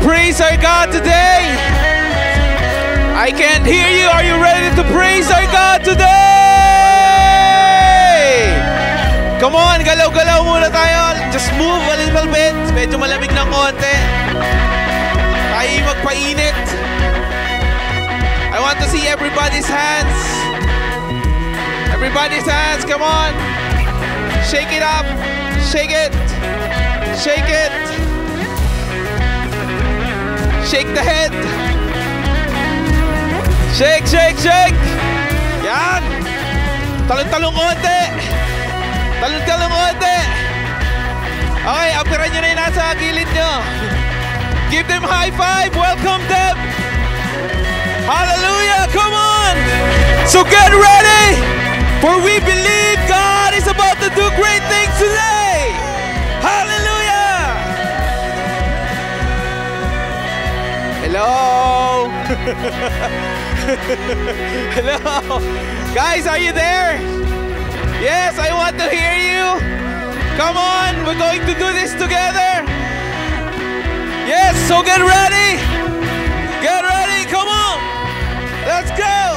praise our God today? I can't hear you. Are you ready to praise our God today? Come on, galaw-galaw muna tayo. Just move a little bit. Medyo malamig ng konti. Tayo magpainit. I want to see everybody's hands. Everybody's hands, come on. Shake it up. Shake it. Shake it. Shake the head. Shake, shake, shake. Yan. Talong-talong konti. Talong-talong konti. Okay, apiran nyo na yung nasa gilid nyo. Give them high five. Welcome them. Hallelujah. Come on. So get ready. For we believe God is about to do great things today. Hallelujah. Hello. Hello. Guys, are you there? Yes, I want to hear you. Come on, we're going to do this together. Yes, so get ready. Get ready, come on. Let's go.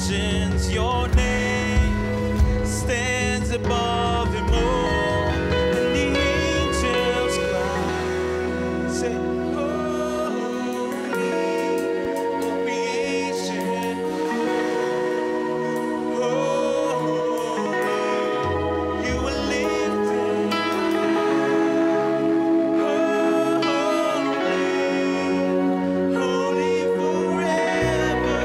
nations, your name stands above them all. And the angels cry, say, holy, all creation, holy, you are lifted, holy forever.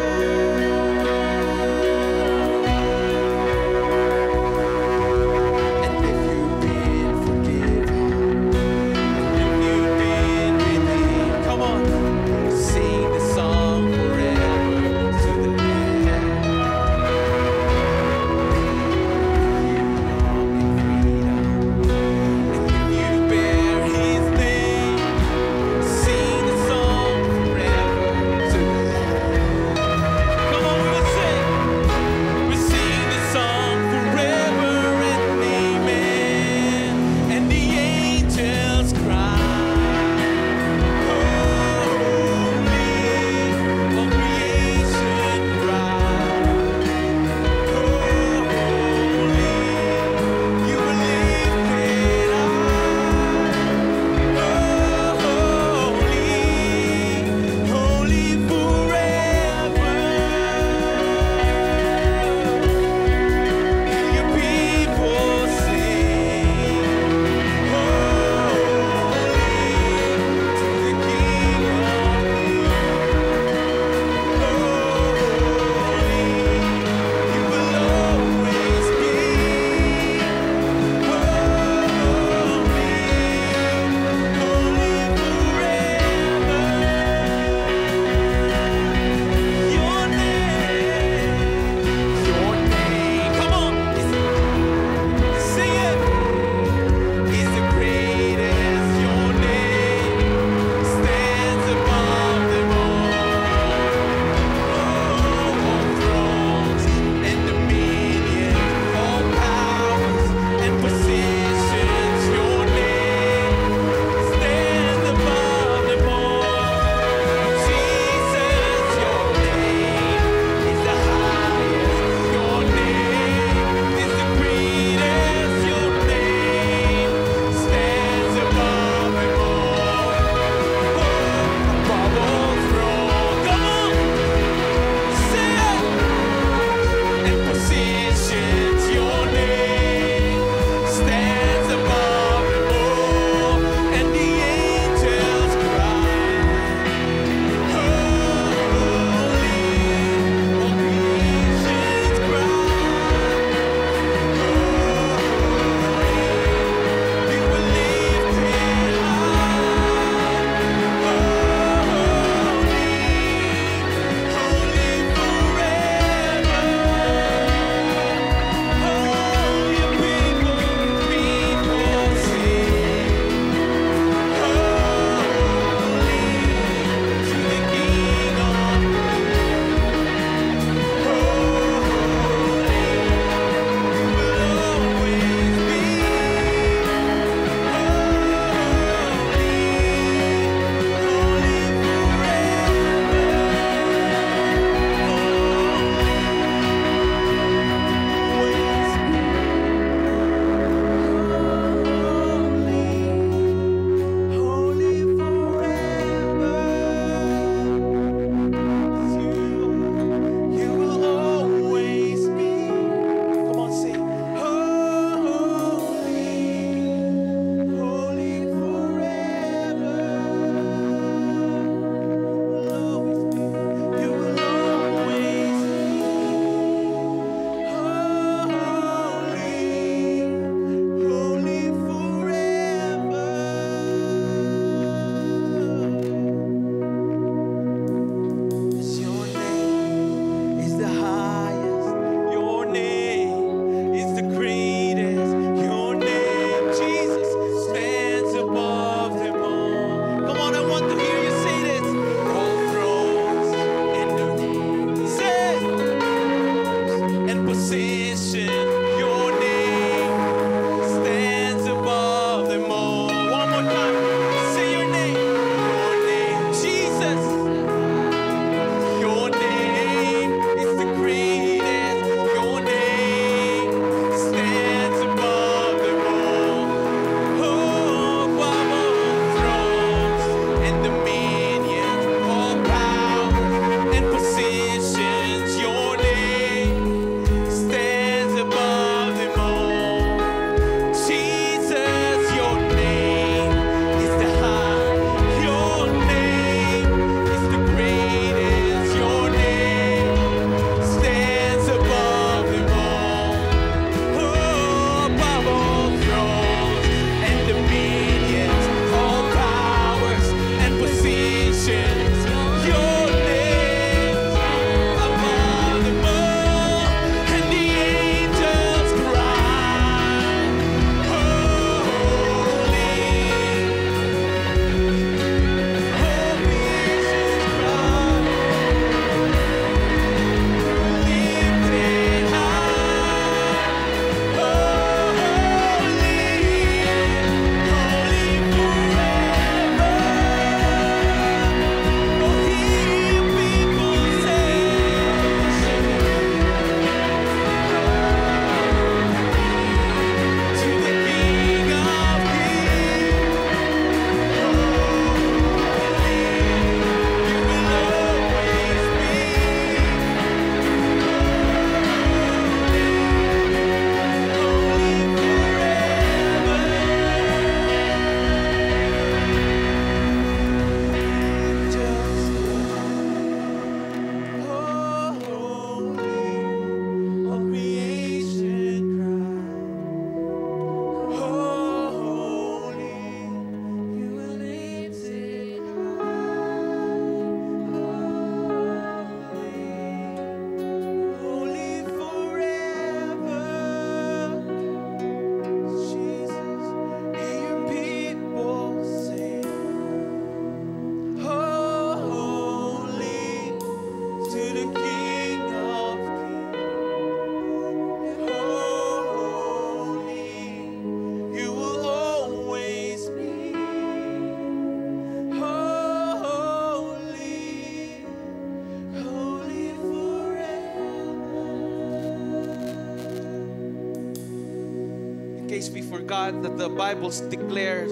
God that the Bible's declared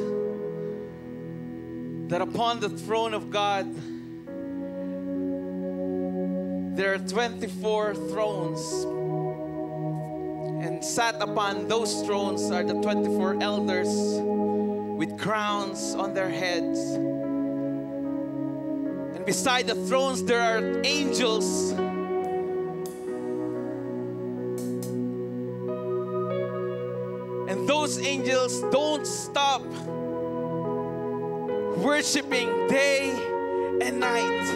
that upon the throne of God there are 24 thrones, and sat upon those thrones are the 24 elders with crowns on their heads. And beside the thrones there are angels. And those angels don't stop worshiping day and night.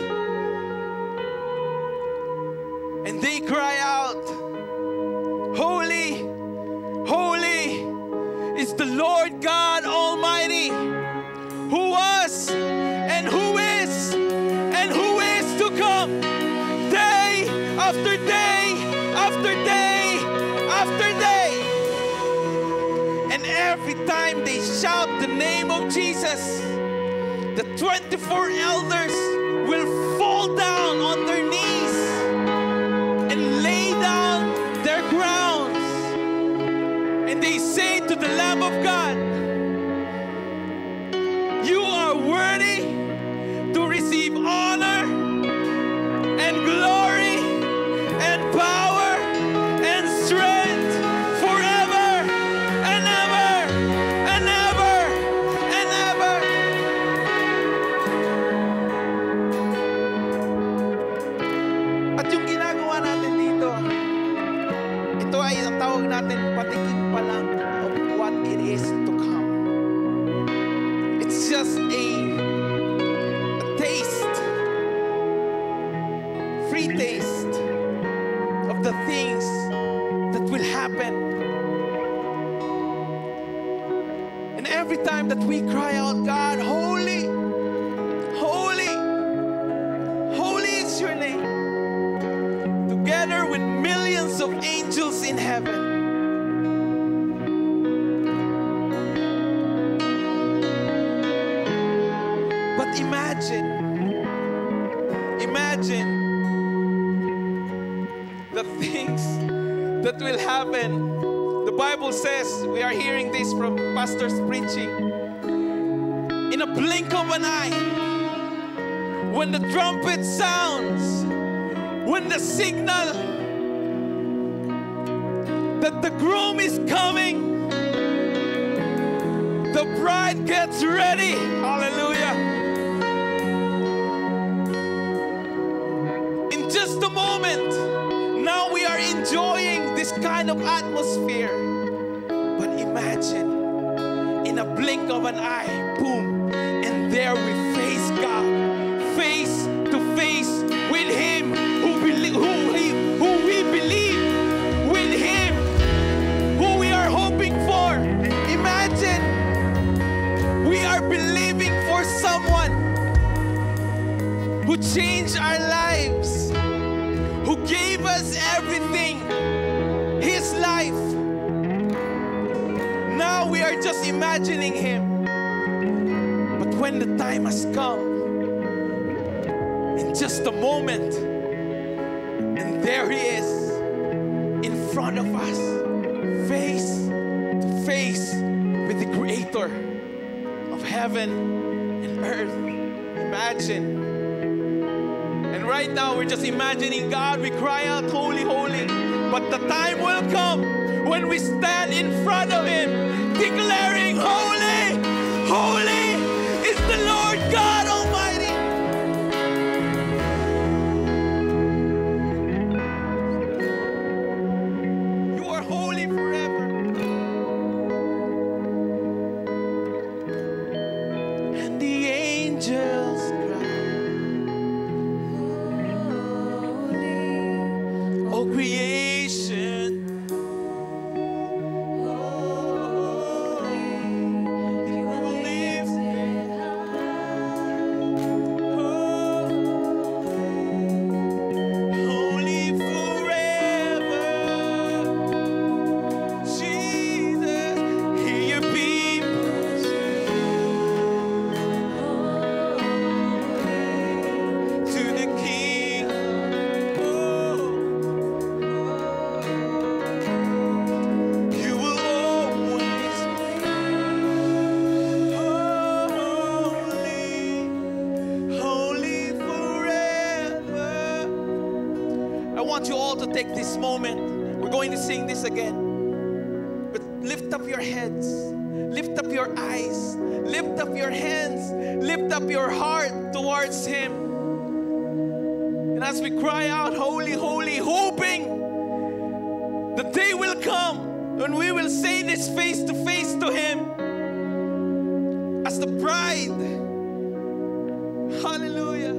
And they cry out, "Holy, holy is the Lord God Almighty, who was and who is to come." Day after day after day after day. And every time they shout the name of Jesus, the 24 elders will fall down on their knees and lay down their crowns. And they say to the Lamb of God, "You are worthy to receive honor and glory and power and strength forever and ever and ever and ever." At yung ginagawa natin dito, ito ay ang tawag natin patikim pa lang of what it is to come. It's just a taste, free taste of the things that will happen. And every time that we cry out, "God, holy, holy, holy is your name," together with millions of angels in heaven, but imagine the things that will happen. The Bible says, we are hearing this from pastors preaching, in a blink of an eye, when the trumpet sounds, when the signal that the groom is coming, the bride gets ready. Hallelujah. In just a moment, now we are enjoying this kind of atmosphere. But imagine, in a blink of an eye, boom, and there we face God, face to face with Him who we believe, with Him who we are hoping for. Imagine, we are believing for someone who changed our lives, who gave us everything, His life. Now we are just imagining Him. But when the time has come, in just a moment, and there He is in front of us, face to face with the Creator of heaven and earth. Imagine. And right now we're just imagining God. We cry out, "Holy, holy." But the time will come when we stand in front of Him declaring, "Holy, holy is the Lord God Almighty." You are holy forever. And the angels cry, "Oh, creation, want you all to take this moment. We're going to sing this again. But lift up your heads. Lift up your eyes. Lift up your hands. Lift up your heart towards Him. And as we cry out, holy, holy, hoping the day will come when we will say this face to face to Him as the bride. Hallelujah.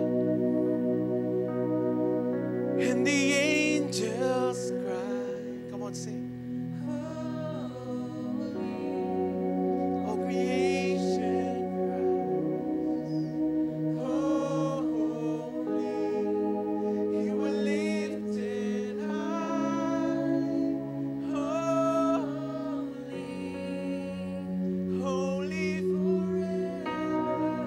And the angels cry. Come on, sing. Oh, creation cries. Oh, holy. You were lifted high. Holy, holy forever.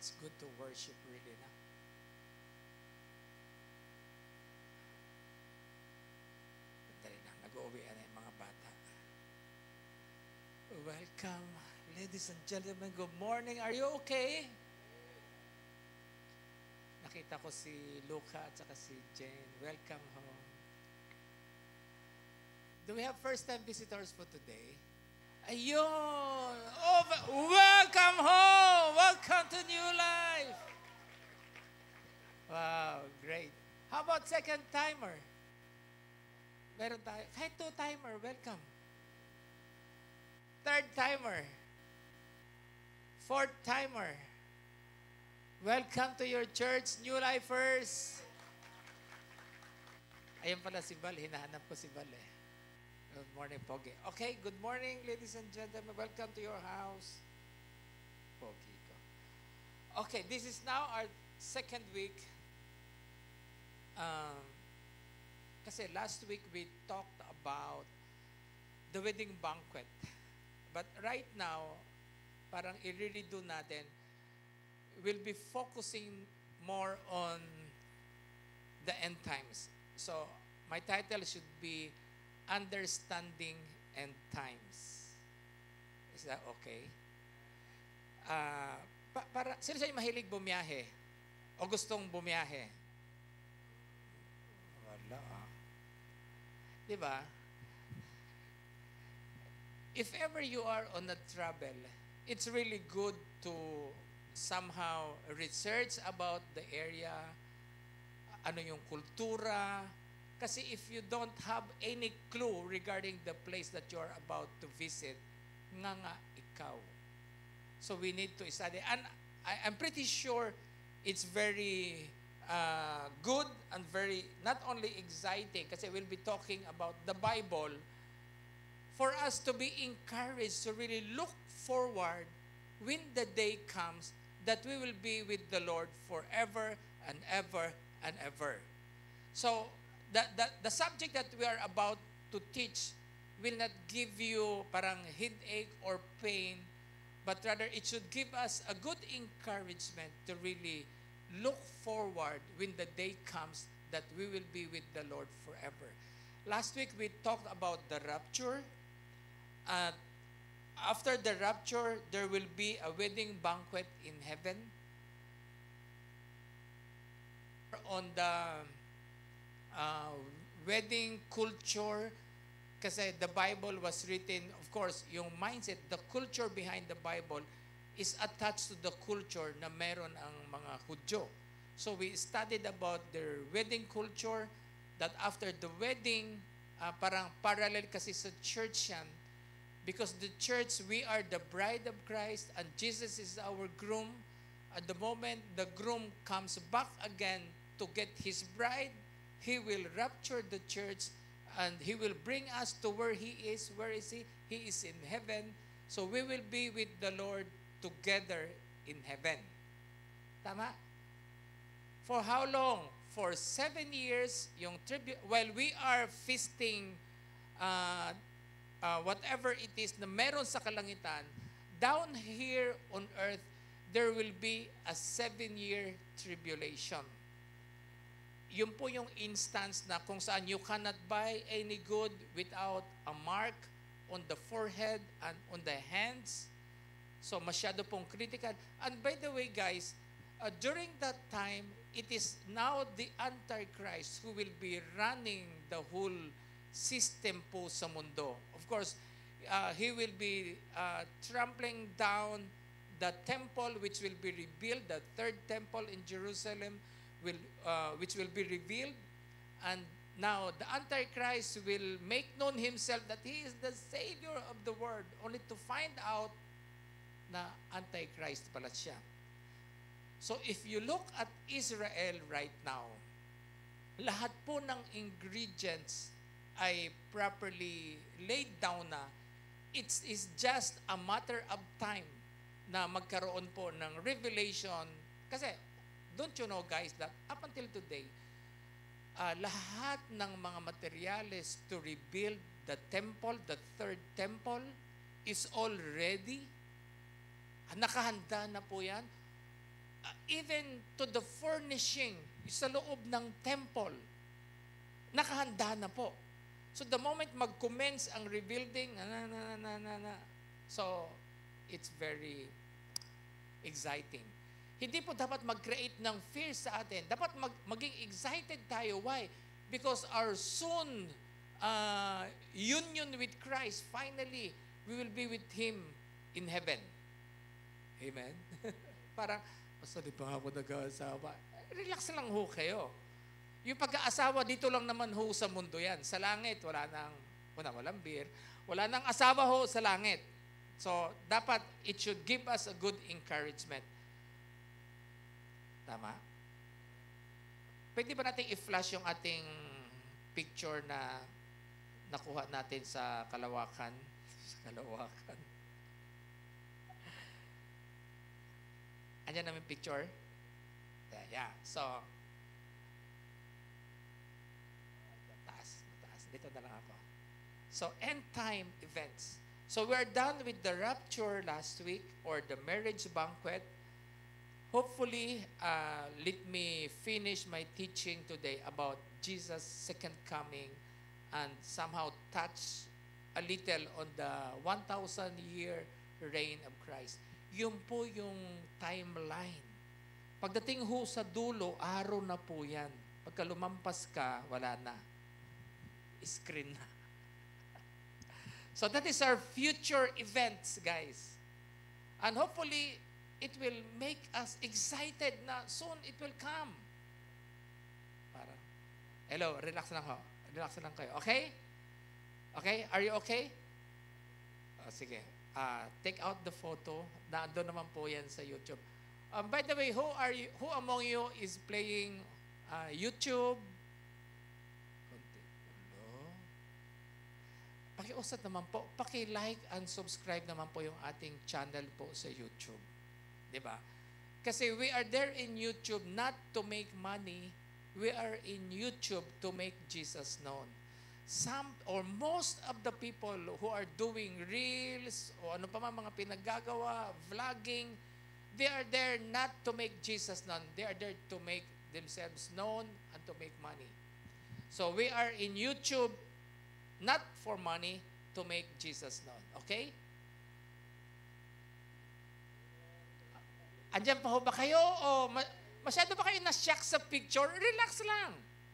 It's good to worship really na. Dali lang, nag-uuwian na yung mga bata. Welcome, ladies and gentlemen. Good morning. Are you okay? Nakita ko si Luca at saka si Jane. Welcome home. Do we have first-time visitors for today? Ayun! Oh, welcome home! Welcome to New Life! Wow, great. How about second-timer? Meron tayo. Kahit two-timer, welcome. Third-timer. Fourth-timer. Welcome to your church, New Lifers. Ayun pala si Bal. Hinahanap ko si Bal eh. Good morning, Pogi. Okay, good morning, ladies and gentlemen. Welcome to your house. Pogi ko. Okay, this is now our second week. Kasi last week we talked about the wedding banquet. But right now, parang i-redo natin, we'll be focusing more on the end times. So, my title should be Understanding End Times. Is that okay? Sino siya mahilig bumiyahe? O gustong bumiyahe? Wala ah. Diba? If ever you are on a travel, it's really good to somehow research about the area, ano yung kultura. Kasi if you don't have any clue regarding the place that you are about to visit, nga ikaw. So we need to study. And I'm pretty sure it's very good and very, not only exciting, kasi we'll be talking about the Bible, for us to be encouraged to really look forward when the day comes that we will be with the Lord forever and ever and ever. So, the subject that we are about to teach will not give you parang headache or pain, but rather it should give us a good encouragement to really look forward when the day comes that we will be with the Lord forever. Last week we talked about the rapture. After the rapture, there will be a wedding banquet in heaven. On the wedding culture, kasi the Bible was written, of course, yung mindset, the culture behind the Bible is attached to the culture na meron ang mga Hudyo. So we studied about their wedding culture, that after the wedding, parang parallel kasi sa church yan, because the church, we are the bride of Christ and Jesus is our groom. At the moment the groom comes back again to get his bride, he will rapture the church and he will bring us to where he is. Where is he? He is in heaven. So we will be with the Lord together in heaven. Tama? For how long? For 7 years, yung while we are feasting whatever it is na meron sa kalangitan, down here on earth, there will be a 7-year tribulation. Yun po yung instance na kung saan you cannot buy any good without a mark on the forehead and on the hands. So masyado pong critical. And by the way guys, during that time, it is now the Antichrist who will be running the whole system po sa mundo. Of course, he will be trampling down the temple which will be rebuilt, the third temple in Jerusalem, which will be revealed. And now the Antichrist will make known himself that he is the Savior of the world, only to find out na Antichrist pala siya. So if you look at Israel right now, lahat po ng ingredients ay properly laid down na. It is just a matter of time na magkaroon po ng revelation. Kasi, don't you know guys that up until today, lahat ng mga materials to rebuild the temple, the third temple, is already, nakahanda na po yan. even to the furnishing sa loob ng temple, nakahanda na po. So the moment mag-commence ang rebuilding, so it's very exciting. Hindi po dapat mag-create ng fear sa atin. Dapat maging excited tayo. Why? Because our soon union with Christ, finally, we will be with Him in heaven. Amen? Parang, basta di pa ako nag-aasawa. Relax lang ho kayo. Yung pag-aasawa, dito lang naman ho sa mundo yan. Sa langit, walang beer. Wala nang asawa ho sa langit. So, dapat, it should give us a good encouragement. Tama? Pwede ba natin i-flash yung ating picture na nakuha natin sa Kalawakan? Sa Kalawakan. Andiyan namin picture? Yeah. So, mataas. Dito na lang ako. So, end time events. So, we're done with the rapture last week or the marriage banquet. Hopefully, let me finish my teaching today about Jesus' second coming and somehow touch a little on the 1,000-year reign of Christ. Yun po yung timeline. Pagdating ho sa dulo, araw na po yan. Pagka lumampas ka, wala na. Screen na. So that is our future events, guys. And hopefully, it will make us excited na soon it will come. Para. Hello, relax lang ho. Relax lang kayo. Okay? Okay? Are you okay? Sige. Take out the photo. Doon naman po yan sa YouTube. By the way, who among you is playing YouTube? Pakiusap naman po, paki-like and subscribe naman po yung ating channel po sa YouTube. Diba? Kasi we are there in YouTube not to make money, we are in YouTube to make Jesus known. Some or most of the people who are doing reels o ano pa man mga pinaggagawa, vlogging, they are there not to make Jesus known. They are there to make themselves known and to make money. So we are in YouTube not for money, to make Jesus known. Okay? Andiyan pa ho ba kayo? O masyado ba kayo na-shock sa picture? Relax lang.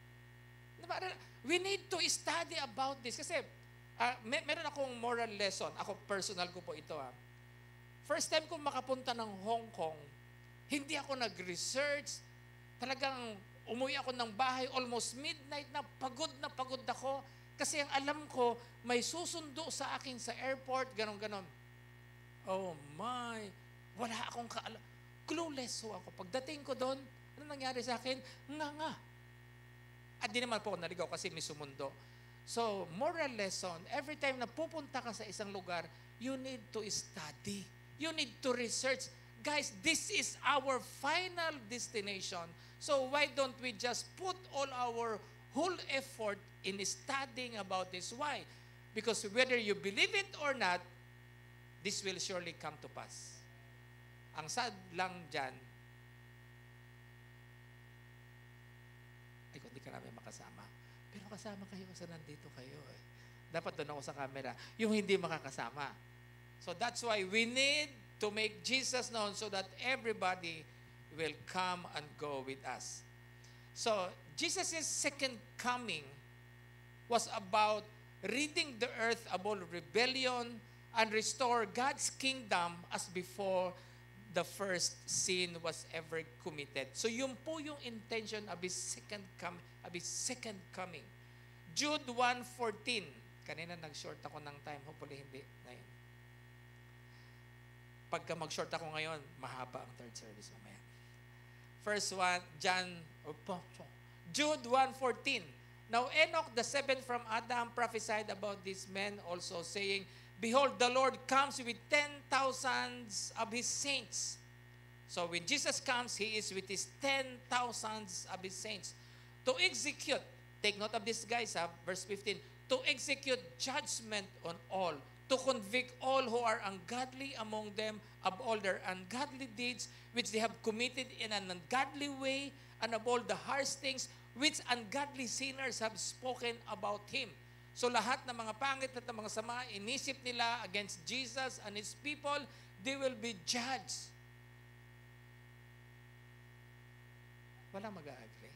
We need to study about this. Kasi meron akong moral lesson. Ako, personal ko po ito. First time ko makapunta ng Hong Kong, hindi ako nag-research. Talagang umuwi ako ng bahay, almost midnight na pagod ako. Kasi ang alam ko, may susundo sa akin sa airport, ganon-ganon. Oh my, wala akong kaalam. Clueless ho ako. Pagdating ko doon, ano nangyari sa akin? Nga. At di naman po ako naligaw kasi may sumundo. So, moral lesson, every time na pupunta ka sa isang lugar, you need to study. You need to research. Guys, this is our final destination. So, why don't we just put all our whole effort in studying about this? Why? Because whether you believe it or not, this will surely come to pass. Ang sad lang dyan, ay, kung di ka namin makasama. Pero kasama kayo kasi nandito kayo. Dapat doon ako sa camera. Yung hindi makakasama. So that's why we need to make Jesus known so that everybody will come and go with us. So, Jesus' second coming was about ridding the earth of all rebellion and restore God's kingdom as before the first sin was ever committed. So yun po yung intention of His second coming. Jude 1:14. Kanina nag-short ako ng time. Hopefully hindi. Ngayon. Pagka mag-short ako ngayon, mahaba ang third service mamaya. First one, Jude 1:14. Now Enoch, the seventh from Adam, prophesied about these men also, saying, Behold, the Lord comes with 10,000s of His saints. So when Jesus comes, He is with His 10,000s of His saints to execute, take note of this guys, verse 15, to execute judgment on all, to convict all who are ungodly among them of all their ungodly deeds which they have committed in an ungodly way, and of all the harsh things which ungodly sinners have spoken about Him. So lahat ng mga pangit at mga sama inisip nila against Jesus and His people, they will be judged. Wala mag-agree.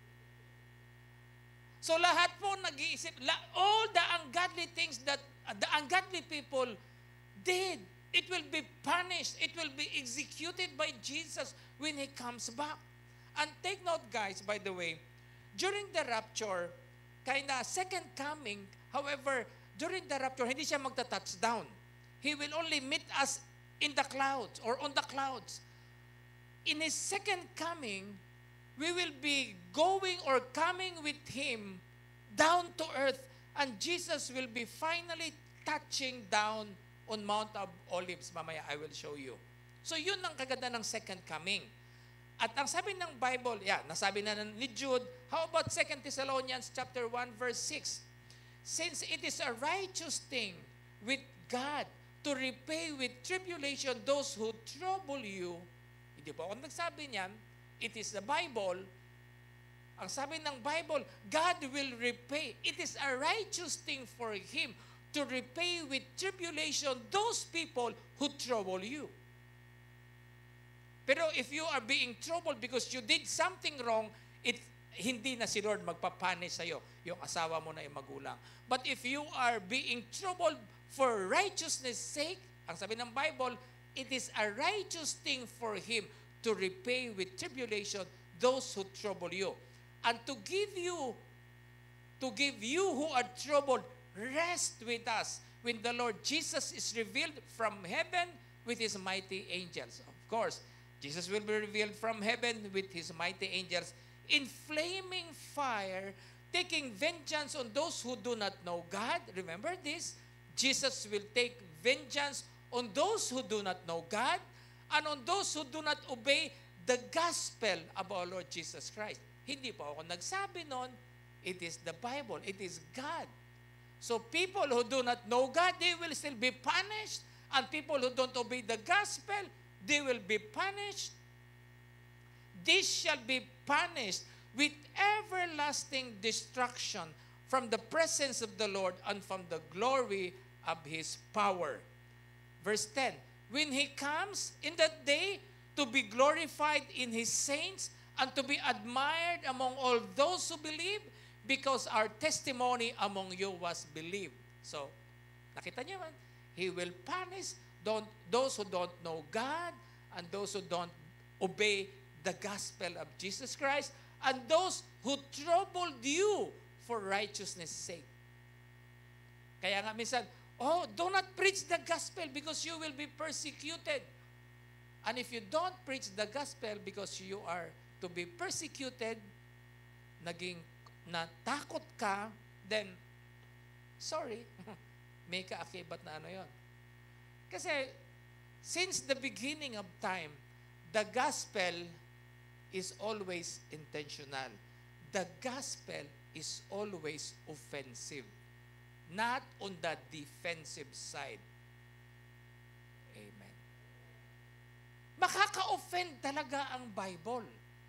So lahat po nag-iisip, all the ungodly things that the ungodly people did, it will be punished. It will be executed by Jesus when He comes back. And take note, guys, by the way, during the rapture, second coming, however, during the rapture, hindi siya magta-touchdown. He will only meet us in the clouds or on the clouds. In His second coming, we will be going or coming with Him down to earth, and Jesus will be finally touching down on Mount of Olives. Mamaya, I will show you. So, yun ang kaganda ng second coming. At ang sabi ng Bible, nasabi na ni Jude, how about 2 Thessalonians chapter 1, verse 6? Since it is a righteous thing with God to repay with tribulation those who trouble you, hindi po ako nagsabi niyan, it is the Bible. Ang sabi ng Bible, God will repay. It is a righteous thing for Him to repay with tribulation those people who trouble you. Pero if you are being troubled because you did something wrong, hindi na si Lord magpapunish sa'yo. Yung asawa mo na yung magulang. But if you are being troubled for righteousness' sake, ang sabi ng Bible, it is a righteous thing for Him to repay with tribulation those who trouble you. And to give you who are troubled rest with us when the Lord Jesus is revealed from heaven with His mighty angels. Of course, Jesus will be revealed from heaven with His mighty angels in flaming fire, taking vengeance on those who do not know God. Remember this? Jesus will take vengeance on those who do not know God and on those who do not obey the gospel of our Lord Jesus Christ. Hindi po ako nagsabi nun. It is the Bible. It is God. So people who do not know God, they will still be punished. And people who don't obey the gospel, they will be punished. This shall be punished with everlasting destruction from the presence of the Lord and from the glory of His power. Verse 10, when He comes in that day to be glorified in His saints and to be admired among all those who believe, because our testimony among you was believed. So, nakita niyo man, He will punish those who don't know God and those who don't obey the gospel of Jesus Christ and those who troubled you for righteousness' sake. Kaya nga minsan, do not preach the gospel because you will be persecuted. And if you don't preach the gospel because you are to be persecuted, naging natakot ka, then, sorry, may kaakibat na ano yon. Kasi, since the beginning of time, the gospel is always intentional. The gospel is always offensive, not on the defensive side. Amen. Makaka-offend talaga ang Bible.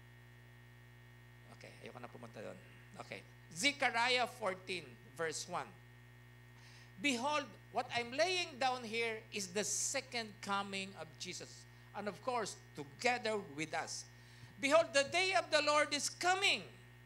Okay, ayoko na pumunta doon. Okay. Zechariah 14, verse 1. Behold, what I'm laying down here is the second coming of Jesus. And of course, together with us. Behold, the day of the Lord is coming.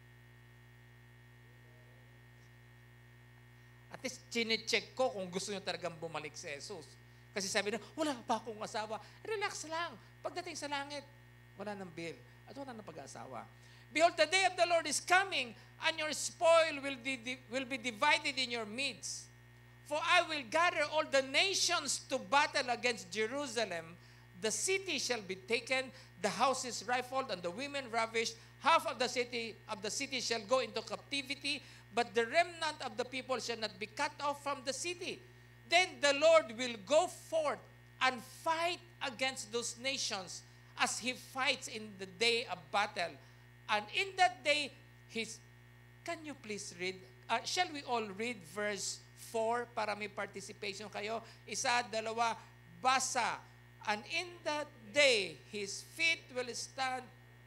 At least, chine-check ko kung gusto nyo talagang bumalik si Jesus. Kasi sabi na, wala pa akong asawa. Relax lang. Pagdating sa langit, wala nang bill. At wala nang pag-asawa. Behold, the day of the Lord is coming, and your spoil will be divided in your midst. For I will gather all the nations to battle against Jerusalem. The city shall be taken, the houses rifled, and the women ravished. Half of the city shall go into captivity, but the remnant of the people shall not be cut off from the city. Then the Lord will go forth and fight against those nations as He fights in the day of battle. And in that day, can you please read? Shall we all read verse 4 para may participation kayo. 1, 2, basa. And in that day, his feet will stand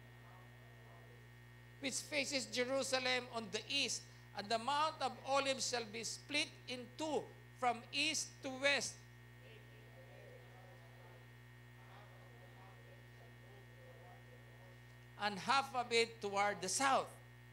which faces Jerusalem on the east, and the Mount of Olives shall be split in two from east to west. And half of it toward the south.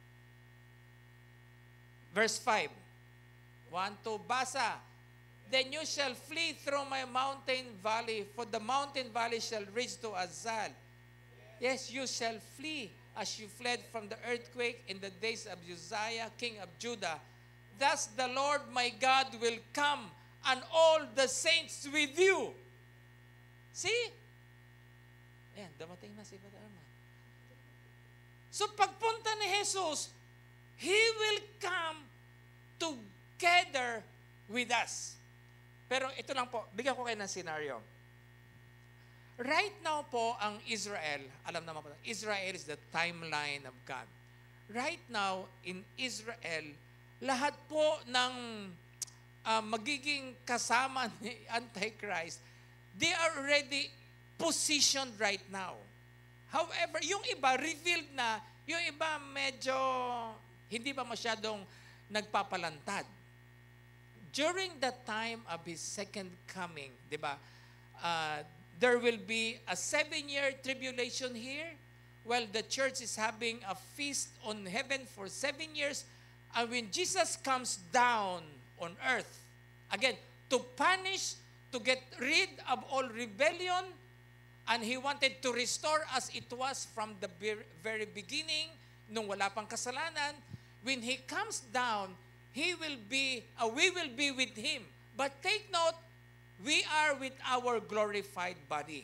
Verse 5. 1, 2, basa. Then you shall flee through my mountain valley, for the mountain valley shall reach to Azal. Yes, you shall flee as you fled from the earthquake in the days of Uzziah, king of Judah. Thus the Lord my God will come, and all the saints with you. See? Ayan, dumating na si Brother Arman. So pagpunta ni Jesus, He will come together with us. Pero ito lang po, bigyan ko kayo ng scenario. Right now po, ang Israel, alam naman po, Israel is the timeline of God. Right now, in Israel, lahat po ng magiging kasama ni Antichrist, they are already positioned right now. However, yung iba, revealed na, yung iba medyo hindi pa masyadong nagpapalantad. During the time of His second coming, di ba, there will be a 7-year tribulation here while the church is having a feast on heaven for 7 years. And when Jesus comes down on earth, again, to punish, to get rid of all rebellion, and He wanted to restore as it was from the very beginning, nung wala pang kasalanan. When He comes down, we will be with Him. But take note, we are with our glorified body.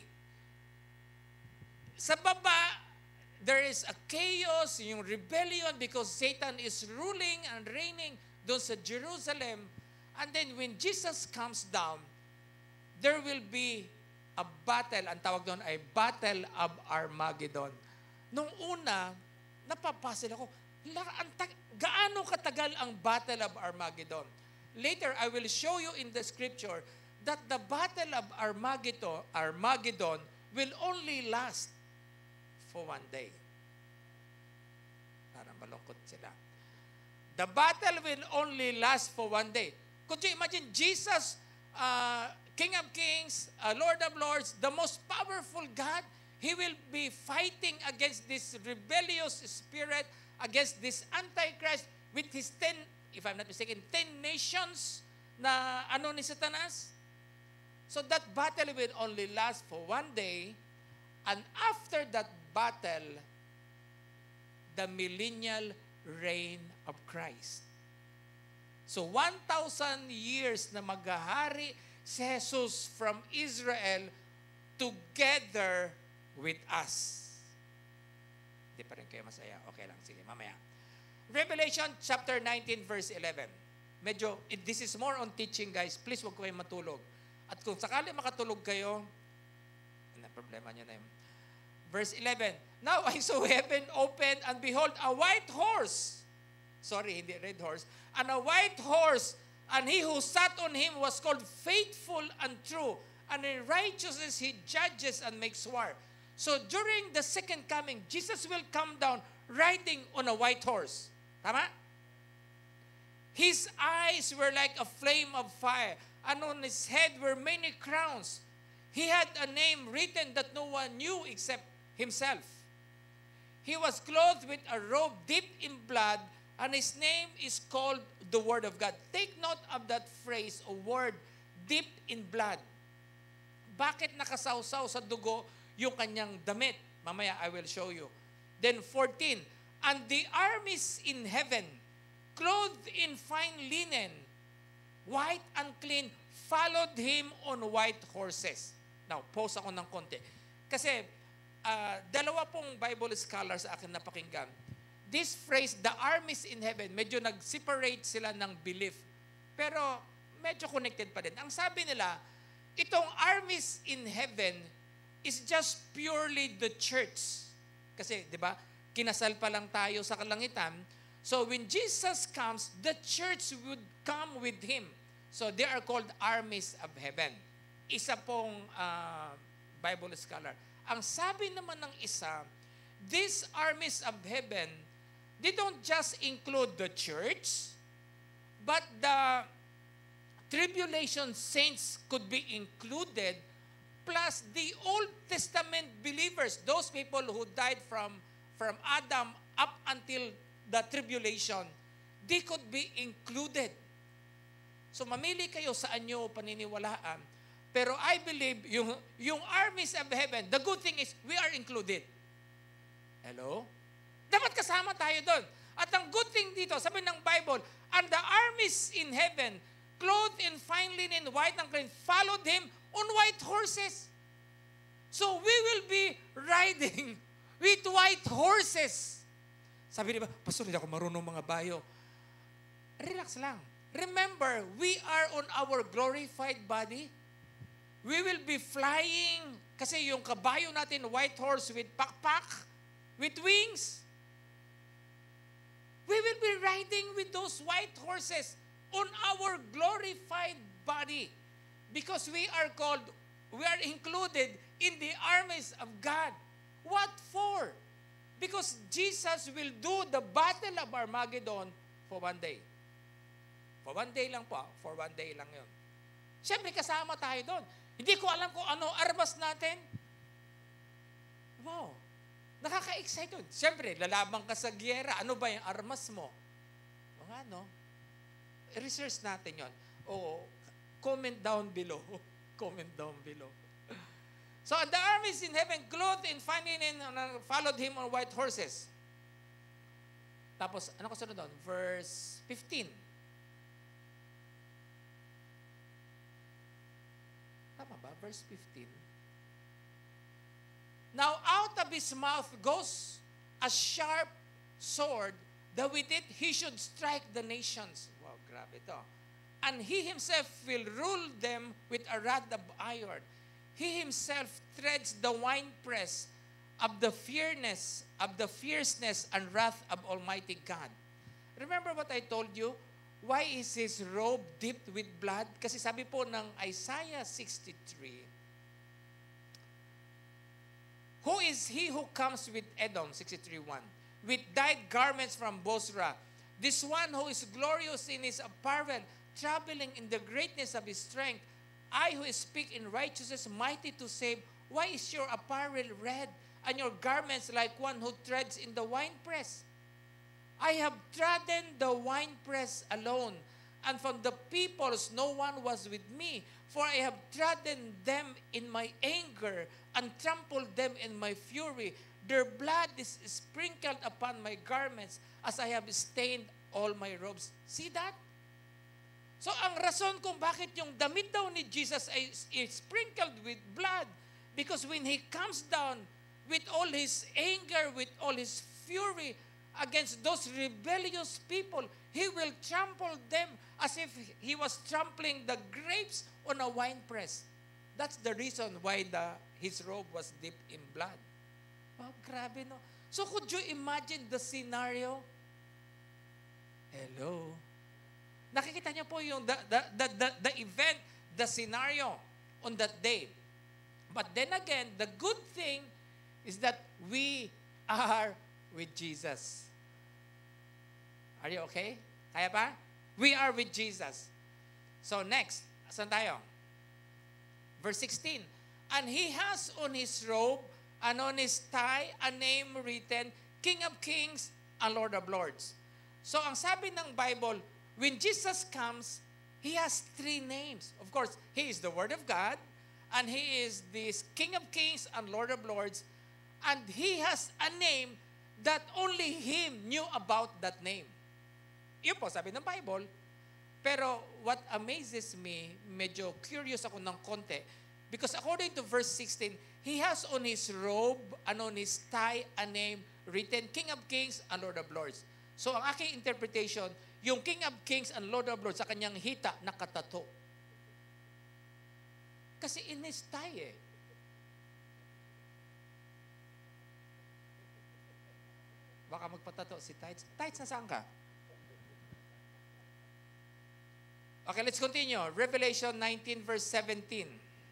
Sa baba, there is a chaos, yung rebellion, because Satan is ruling and reigning doon sa Jerusalem. And then when Jesus comes down, there will be a battle. Ang tawag doon ay Battle of Armageddon. Nung una, napapasil ako, gaano katagal ang Battle of Armageddon? Later, I will show you in the scripture that the Battle of Armageddon will only last for 1 day. Parang malungkot sila. The battle will only last for 1 day. Could you imagine Jesus, King of Kings, Lord of Lords, the most powerful God, He will be fighting against this rebellious spirit, against this Antichrist with his 10, if I'm not mistaken, 10 nations na ni Satanas. So that battle will only last for 1 day, and after that battle, the millennial reign of Christ. So 1,000 years na maghahari si Jesus from Israel together with us. Hindi pa rin kayo masaya. Okay lang, sige, mamaya. Revelation chapter 19 verse 11. Medyo, this is more on teaching, guys. Please huwag kayong matulog. At kung sakali makatulog kayo, problema nyo na yun. Verse 11, Now I saw heaven open, and behold, a white horse. Sorry, hindi red horse. And a white horse, and he who sat on him was called Faithful and True, and in righteousness he judges and makes war. So during the second coming, Jesus will come down riding on a white horse. Tama? His eyes were like a flame of fire, and on his head were many crowns. He had a name written that no one knew except himself. He was clothed with a robe dipped in blood, and his name is called the Word of God. Take note of that phrase, a word dipped in blood. Bakit nakasawsaw sa dugo yung kanyang damit? Mamaya, I will show you. Then 14, And the armies in heaven, clothed in fine linen, white and clean, followed him on white horses. Now, pause ako ng konti. Kasi, dalawa pong Bible scholars sa akin napakinggan. This phrase, the armies in heaven, medyo nag-separate sila ng belief. Pero, medyo connected pa din. Ang sabi nila, itong armies in heaven is just purely the church. Kasi, di ba, kinasal pa lang tayo sa kalangitan. So, when Jesus comes, the church would come with Him. So they are called armies of heaven. Isa pong Bible scholar. Ang sabi naman ng isa, these armies of heaven, they don't just include the church, but the tribulation saints could be included, plus the Old Testament believers, those people who died from Adam up until the tribulation, they could be included. So mamili kayo saan nyo paniniwalaan. Pero I believe yung armies of heaven, the good thing is we are included. Hello? Dapat kasama tayo doon. At ang good thing dito, sabi ng Bible, and the armies in heaven, clothed in fine linen, white and clean, followed him on white horses. So we will be riding with white horses. Sabi niya, Pastor, hindi ako marunong mga bayo. Relax lang. Remember, we are on our glorified body. We will be flying, kasi yung kabayo natin, white horse with pakpak, with wings. We will be riding with those white horses on our glorified body. Because we are included in the armies of God. What for? Because Jesus will do the battle of Armageddon for one day. For one day lang po. For one day lang yun. Siyempre, kasama tayo doon. Hindi ko alam kung ano armas natin. Wow. Nakaka-excite yun. Siyempre, lalabang ka sa giyera. Ano ba yung armas mo? Mga ano? Research natin yun. O, comment down below. Comment down below. So, the armies in heaven, clothed in fine linen, followed him on white horses. Tapos, ano kasunod doon? Verse 15. Tama ba? Verse 15. Now out of his mouth goes a sharp sword, that with it he should strike the nations. Wow, grabe ito. And he himself will rule them with a rod of iron. He himself treads the winepress of the fierceness and wrath of Almighty God. Remember what I told you? Why is his robe dipped with blood? Kasi sabi po ng Isaiah 63, who is he who comes with Edom, 63:1, with dyed garments from Bosra? This one who is glorious in his apparel, traveling in the greatness of his strength. I who speak in righteousness, mighty to save. Why is your apparel red, and your garments like one who treads in the winepress? I have trodden the winepress alone, and from the peoples no one was with me. For I have trodden them in my anger, and trampled them in my fury. Their blood is sprinkled upon my garments, as I have stained all my robes. See that? So ang rason kung bakit yung damit daw ni Jesus ay sprinkled with blood, because when He comes down with all His anger, with all His fury, against those rebellious people, He will trample them as if He was trampling the grapes on a winepress. That's the reason why His robe was dipped in blood. Wow, grabe no. So could you imagine the scenario? Hello. Nakikita niyo po yung the event, the scenario on that day. But then again, the good thing is that we are with Jesus. Are you okay? Kaya pa? We are with Jesus. So next, saan tayo? Verse 16. And he has on his robe and on his thigh a name written, King of Kings and Lord of Lords. So ang sabi ng Bible, when Jesus comes, He has three names. Of course, He is the Word of God, and He is this King of Kings and Lord of Lords, and He has a name that only Him knew about that name. Yun po, sabi ng Bible. Pero what amazes me, medyo curious ako ng konti, because according to verse 16, He has on His robe and on His thigh a name written, King of Kings and Lord of Lords. So ang aking interpretation, yung King of Kings and Lord of Lords sa kanyang hita, nakatato. Kasi in His thigh eh. Baka magpatato si Tights. Tights, nasaan ka? Okay, let's continue. Revelation 19 verse 17.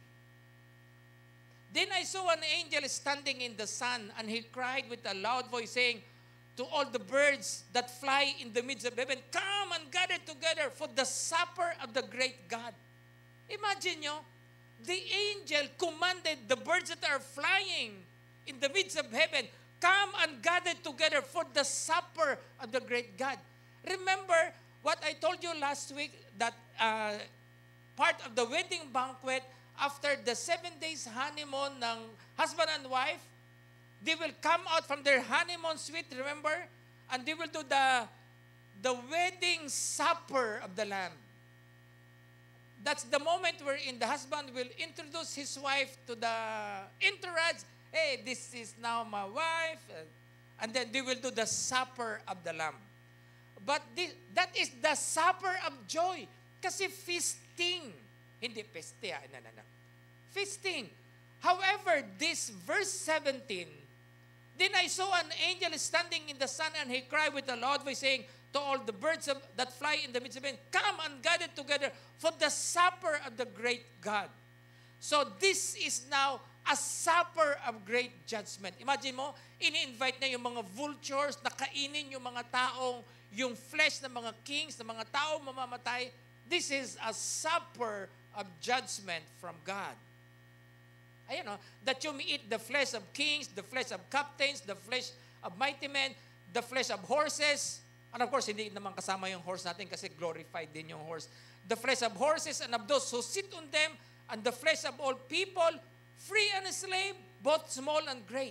Then I saw an angel standing in the sun, and he cried with a loud voice, saying to all the birds that fly in the midst of heaven, come and gather together for the supper of the great God. Imagine nyo, the angel commanded the birds that are flying in the midst of heaven, come and gather together for the supper of the great God. Remember what I told you last week, that part of the wedding banquet, after the 7 days honeymoon ng husband and wife, they will come out from their honeymoon suite, remember? And they will do the wedding supper of the Lamb. That's the moment wherein the husband will introduce his wife to the entourage. Hey, this is now my wife. And then they will do the supper of the Lamb. But that is the supper of joy. Kasi feasting. Hindi peste. Feasting. However, this verse 17, then I saw an angel standing in the sun, and he cried with a loud voice, saying to all the birds that fly in the midst of heaven, come and gather together for the supper of the great God. So this is now a supper of great judgment. Imagine mo, ini-invite na yung mga vultures na kainin yung mga taong, yung flesh ng mga kings, ng mga taong mamamatay. This is a supper of judgment from God. Ayan, that you may eat the flesh of kings, the flesh of captains, the flesh of mighty men, the flesh of horses. And of course, hindi naman kasama yung horse natin kasi glorified din yung horse. The flesh of horses and of those who sit on them, and the flesh of all people, free and slave, both small and great.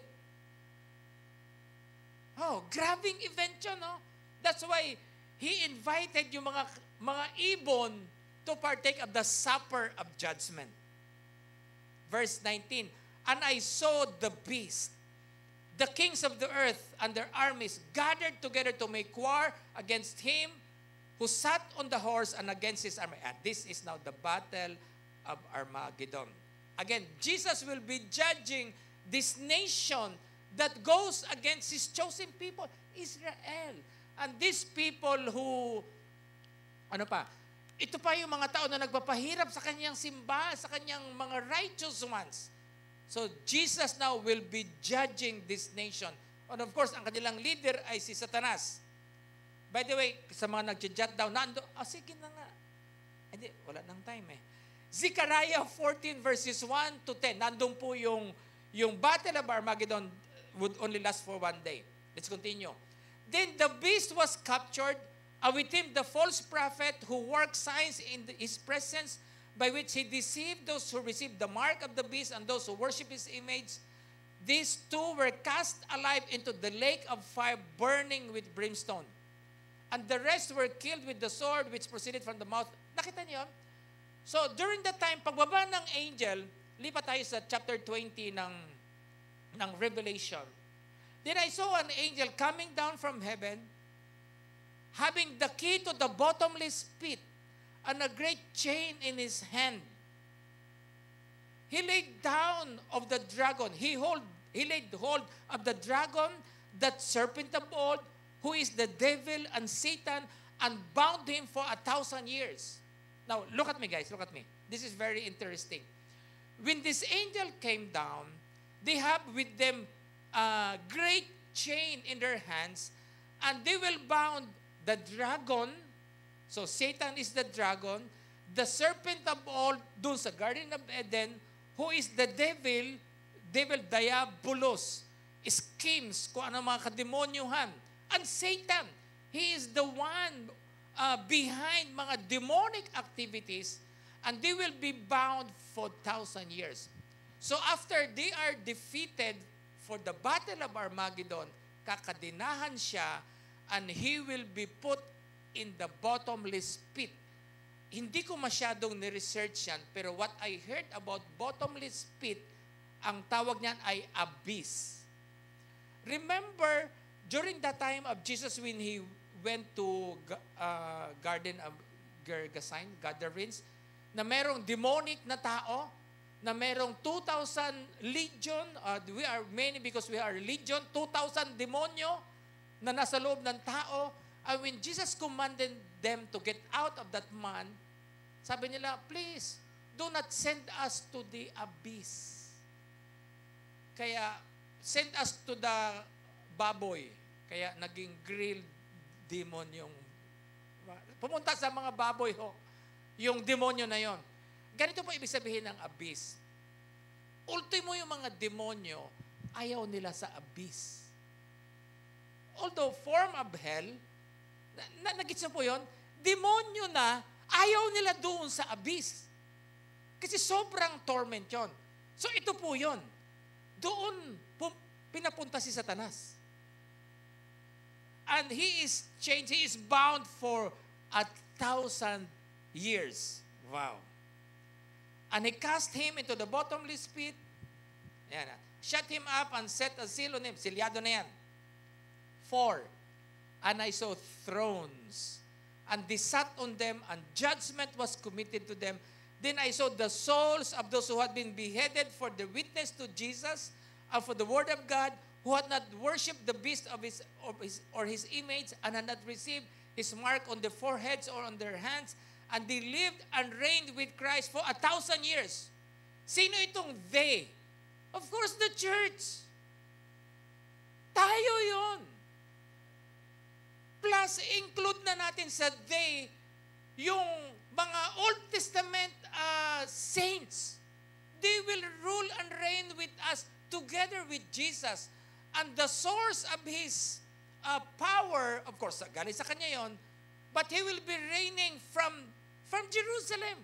Oh, grabbing event yun, no? That's why he invited yung mga ibon to partake of the supper of judgment. Verse 19, and I saw the beast, the kings of the earth and their armies gathered together to make war against him who sat on the horse and against his army. And this is now the battle of Armageddon. Again, Jesus will be judging this nation that goes against his chosen people, Israel. And these people who, ito pa yung mga tao na nagpapahirap sa kanyang simbahan, sa kanyang mga righteous ones. So, Jesus now will be judging this nation. And of course, ang kanilang leader ay si Satanas. By the way, sa mga nag-jot down, sige na nga. Hindi, wala nang time eh. Zechariah 14 verses 1 to 10. Nandun po yung battle of Armageddon would only last for 1 day. Let's continue. Then the beast was captured, with him the false prophet who worked signs in his presence, by which he deceived those who received the mark of the beast and those who worship his image. These two were cast alive into the lake of fire burning with brimstone. And the rest were killed with the sword which proceeded from the mouth. Nakita niyo? So during that time, pagbaba ng angel, lipat tayo sa chapter 20 ng Revelation. Then I saw an angel coming down from heaven, having the key to the bottomless pit and a great chain in his hand. He laid down of the dragon. He laid hold of the dragon, that serpent of old, who is the devil and Satan, and bound him for 1,000 years. Now, look at me, guys. Look at me. This is very interesting. When this angel came down, they have with them a great chain in their hands, and they will bound the dragon. So Satan is the dragon, the serpent of old dun sa Garden of Eden, who is the devil diabolos, schemes, kung ano mga kademonyuhan. And Satan, he is the one behind mga demonic activities, and they will be bound for 1,000 years. So after they are defeated for the battle of Armageddon, kakadinahan siya, and he will be put in the bottomless pit. Hindi ko masyadong ni-research yan, pero what I heard about bottomless pit, ang tawag niyan ay abyss. Remember, during the time of Jesus when he went to Garden of Gadarenes, na merong demonic na tao, na merong 2,000 legion, we are many because we are legion, 2,000 demonyo na nasa loob ng tao. And when Jesus commanded them to get out of that man, Sabi nila, please, do not send us to the abyss. Kaya, send us to the baboy. Kaya naging grilled demon yung pumunta sa mga baboy ho, yung demonyo na yon. Ganito po ibig sabihin ng abyss. Ultimo yung mga demonyo, ayaw nila sa abyss. Although form of hell, nagits po yun, demonyo na, ayaw nila doon sa abyss. Kasi sobrang torment yon. So ito po yun. Doon pinapunta si Satanas. And he is changed, he is bound for 1,000 years. Wow. And he cast him into the bottomless pit. Yan, shut him up and set a seal on him. Silyado na yan. 4. And I saw thrones, and they sat on them, and judgment was committed to them. Then I saw the souls of those who had been beheaded for the witness to Jesus and for the word of God, who had not worshipped the beast or his image, and had not received his mark on the foreheads or on their hands, and they lived and reigned with Christ for 1,000 years. Sino itong they? Of course, the church. Tayo yon. Plus, include na natin sa they yung mga Old Testament saints. They will rule and reign with us together with Jesus. And the source of His power, of course, galing sa Kanya yon, but He will be reigning from Jerusalem.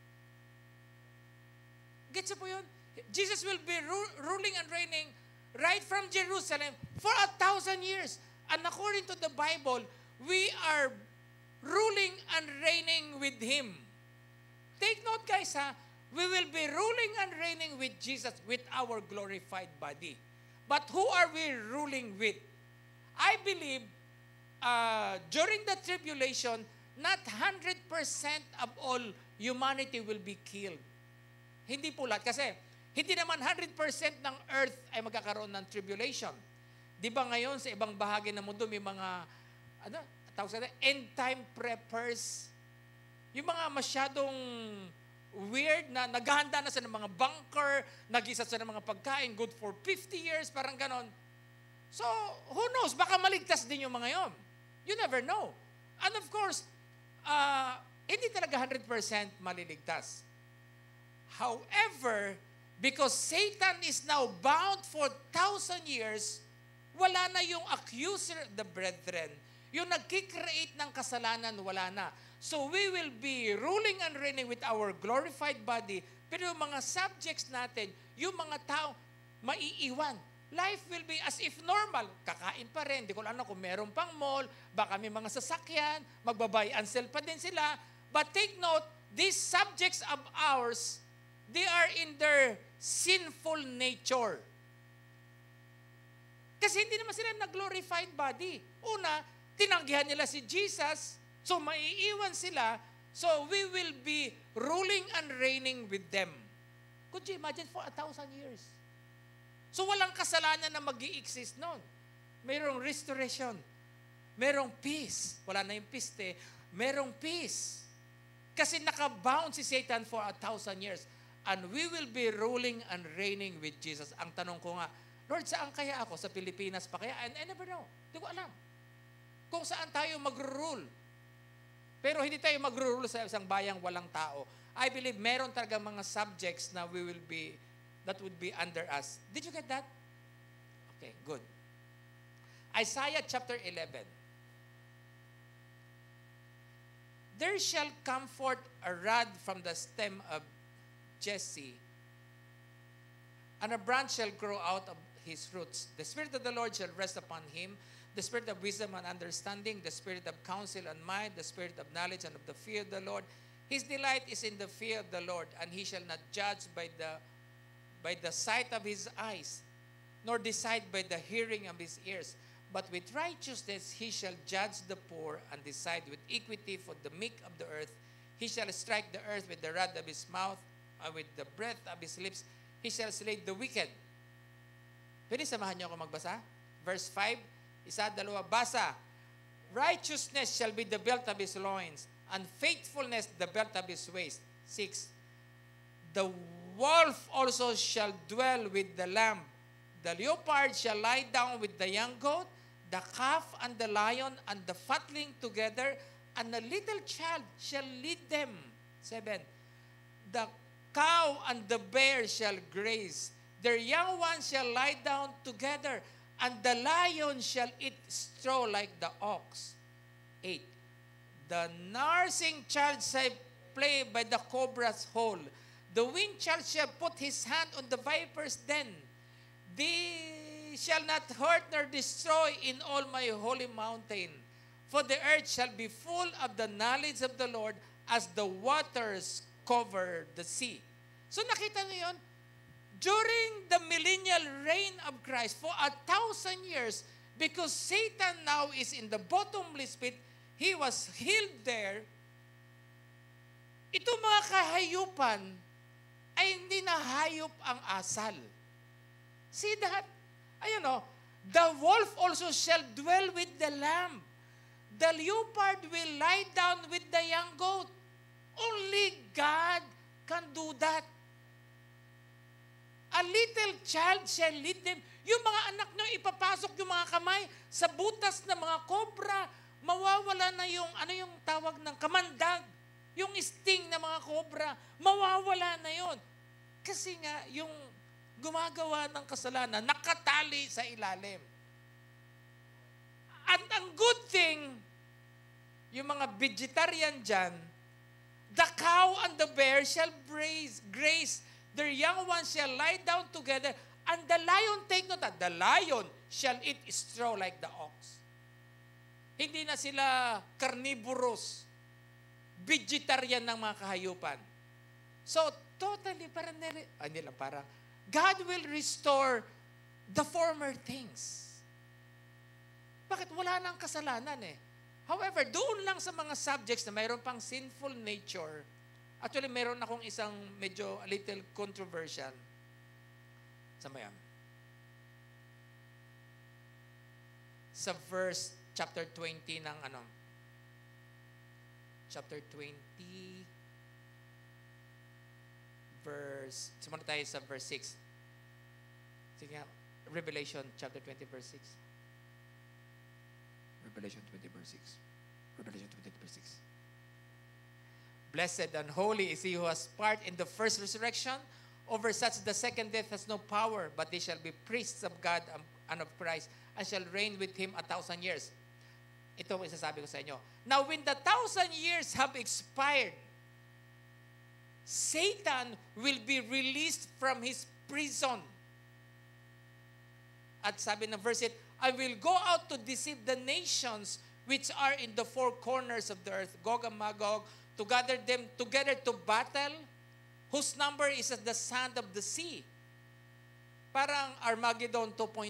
Gets po yun? Jesus will be ruling and reigning right from Jerusalem for 1,000 years. And according to the Bible, we are ruling and reigning with Him. Take note, guys, ha? We will be ruling and reigning with Jesus with our glorified body. But who are we ruling with? I believe during the tribulation, not 100% of all humanity will be killed. Hindi po lahat. Kasi hindi naman 100% ng earth ay magkakaroon ng tribulation. Di ba ngayon sa ibang bahagi ng mundo may mga tawag sa end time preppers, yung mga masyadong weird na naghahanda na sa ng mga bunker, nag-isa sa ng mga pagkain, good for 50 years, parang ganon. So, who knows? Baka maligtas din yung mga yon. You never know. And of course, hindi talaga 100% maliligtas. However, because Satan is now bound for 1,000 years, wala na yung accuser of the brethren. Yung nagkikreate ng kasalanan, wala na. So we will be ruling and reigning with our glorified body, pero yung mga subjects natin, yung mga tao, maiiwan. Life will be as if normal. Kakain pa rin. Di ko alam kung meron pang mall, baka may mga sasakyan, magbabay and sell pa din sila. But take note, these subjects of ours, they are in their sinful nature. Kasi hindi naman sila nag-glorified body. Una, tinanggihan nila si Jesus, so maiiwan sila, so we will be ruling and reigning with them. Could you imagine for 1,000 years? So walang kasalanan na mag-i-exist noon. Mayroong restoration. Mayroong peace. Wala na yung piste. Mayroong peace. Kasi nakabound si Satan for 1,000 years. And we will be ruling and reigning with Jesus. Ang tanong ko nga, Lord, saan kaya ako? Sa Pilipinas pa kaya? And I never know. Hindi ko alam. Kung saan tayo mag-rule. Pero hindi tayo mag-rule sa isang bayang walang tao. I believe meron talaga mga subjects na that would be under us. Did you get that? Okay, good. Isaiah chapter 11. There shall come forth a rod from the stem of Jesse, and a branch shall grow out of his roots. The Spirit of the Lord shall rest upon him, the Spirit of wisdom and understanding, the Spirit of counsel and might, the Spirit of knowledge and of the fear of the Lord. His delight is in the fear of the Lord, and he shall not judge by the sight of his eyes, nor decide by the hearing of his ears. But with righteousness he shall judge the poor, and decide with equity for the meek of the earth. He shall strike the earth with the rod of his mouth, and with the breath of his lips he shall slay the wicked. Pwede samahan niyo ako magbasa? Verse 5, isa, dalawa, basa. Righteousness shall be the belt of his loins, and faithfulness the belt of his waist. 6. The wolf also shall dwell with the lamb. The leopard shall lie down with the young goat, the calf and the lion and the fatling together, and a little child shall lead them. 7. The cow and the bear shall graze. Their young ones shall lie down together, and the lion shall eat straw like the ox. 8. The nursing child shall play by the cobra's hole. The winged child shall put his hand on the viper's den. They shall not hurt nor destroy in all my holy mountain. For the earth shall be full of the knowledge of the Lord as the waters cover the sea. So nakita niyo yun? During the millennial reign of Christ for 1,000 years, because Satan now is in the bottomless pit, he was healed there. Ito mga kahayupan ay hindi na hayop ang asal. See that? Ayun o, the wolf also shall dwell with the lamb. The leopard will lie down with the young goat. Only God can do that. A little child shall lead them. Yung mga anak nyo, ipapasok yung mga kamay sa butas ng mga kobra. Mawawala na yung, ano yung tawag ng kamandag. Yung sting ng mga kobra. Mawawala na yon. Kasi nga, yung gumagawa ng kasalanan, nakatali sa ilalim. At ang good thing, yung mga vegetarian dyan, the cow and the bear shall graze. Their young ones shall lie down together, and the lion, take note that, the lion shall eat straw like the ox. Hindi na sila carnivorous, vegetarian ng mga kahayupan. So, totally, parang God will restore the former things. Bakit? Wala nang kasalanan eh. However, doon lang sa mga subjects na mayroon pang sinful nature, actually, meron akong isang medyo a little controversial. Saan ba yan? Sa verse, chapter 20 ng ano? Chapter 20, verse, sumunod tayo sa verse 6. Sige nga, Revelation chapter 20, verse 6. Revelation 20, verse 6. Revelation 20, verse 6. Blessed and holy is he who has part in the first resurrection. Over such the second death has no power, but they shall be priests of God and of Christ, and shall reign with him 1,000 years. Ito ang isasabi ko sa inyo. Now, when the 1,000 years have expired, Satan will be released from his prison. At sabi ng verse 8, I will go out to deceive the nations which are in the four corners of the earth, Gog and Magog, to gather them together to battle, whose number is as the sand of the sea. Parang Armageddon 2.0.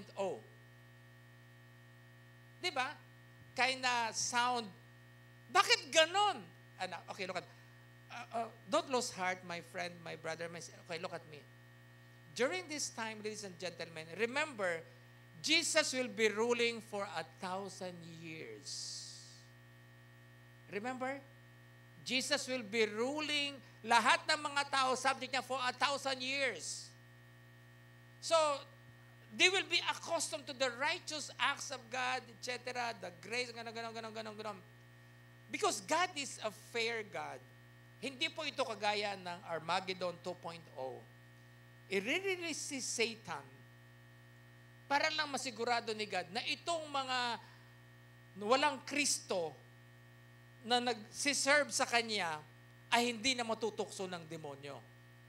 Diba? Kinda sound. Bakit ganon? Okay, look at. Don't lose heart, my friend, my brother, okay, look at me. During this time, ladies and gentlemen, remember, Jesus will be ruling for 1,000 years. Remember? Jesus will be ruling lahat ng mga tao, subject niya, for 1,000 years. So, they will be accustomed to the righteous acts of God, etc., the grace, ganon. Because God is a fair God. Hindi po ito kagaya ng Armageddon 2.0. I-release si Satan para lang masigurado ni God na itong mga walang Kristo na nagsiserve sa Kanya ay hindi na matutukso ng demonyo.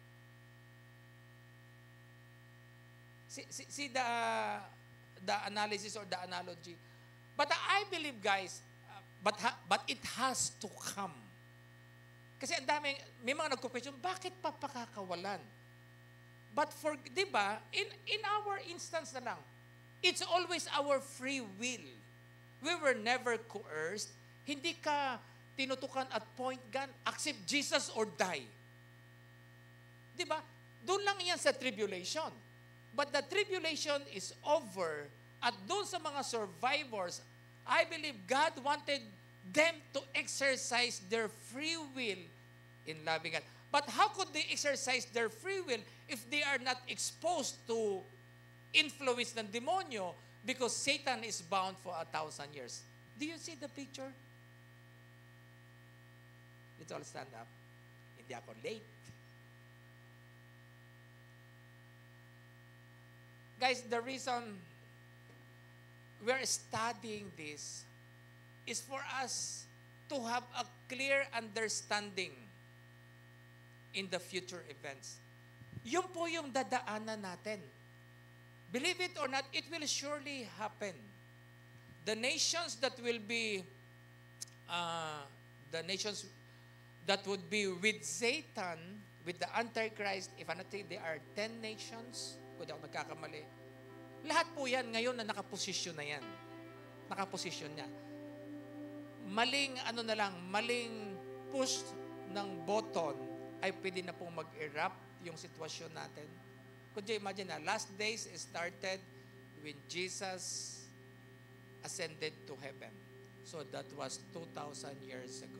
See the analysis or the analogy. But I believe, guys, but it has to come. Kasi ang dami, may mga nagko-question, bakit pa pakakawalan? But for, di ba, in our instance na lang, it's always our free will. We were never coerced. Hindi ka tinutukan at point gun, accept Jesus or die. Di ba? Doon lang yan sa tribulation. But the tribulation is over. At doon sa mga survivors, I believe God wanted them to exercise their free will in loving God. But how could they exercise their free will if they are not exposed to influence ng demonyo? Because Satan is bound for 1,000 years. Do you see the picture? Let's all stand up. Hindi ako late. Guys, the reason we're studying this is for us to have a clear understanding in the future events. Yun po yung dadaanan natin. Believe it or not, it will surely happen. The nations that will be, the nations that would be with Satan, with the Antichrist, if I'm not saying there are 10 nations, kung di ako nagkakamali, lahat po yan ngayon na nakaposisyon na yan. Nakaposisyon niya. Maling, maling push ng button ay pwede na pong mag-erupt yung sitwasyon natin. Could you imagine na last days started when Jesus ascended to heaven. So that was 2,000 years ago.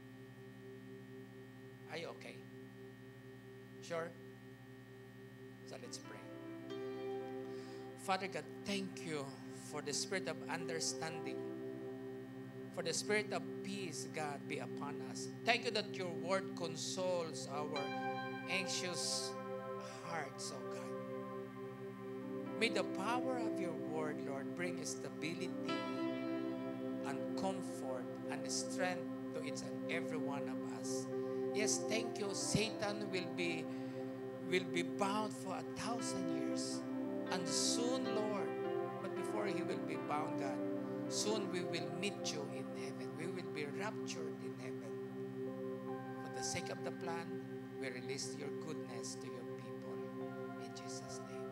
Are you okay? Sure? So let's pray. Father God, thank you for the spirit of understanding. For the spirit of peace, God, be upon us. Thank you that your word consoles our anxious hearts, oh God. May the power of your word, Lord, bring stability and comfort and strength to each and every one of us. Yes, thank you. Satan will be bound for 1,000 years. And soon, Lord, but before he will be bound, God, soon we will meet you in heaven. We will be raptured in heaven. For the sake of the plan, we release your goodness to your people. In Jesus' name.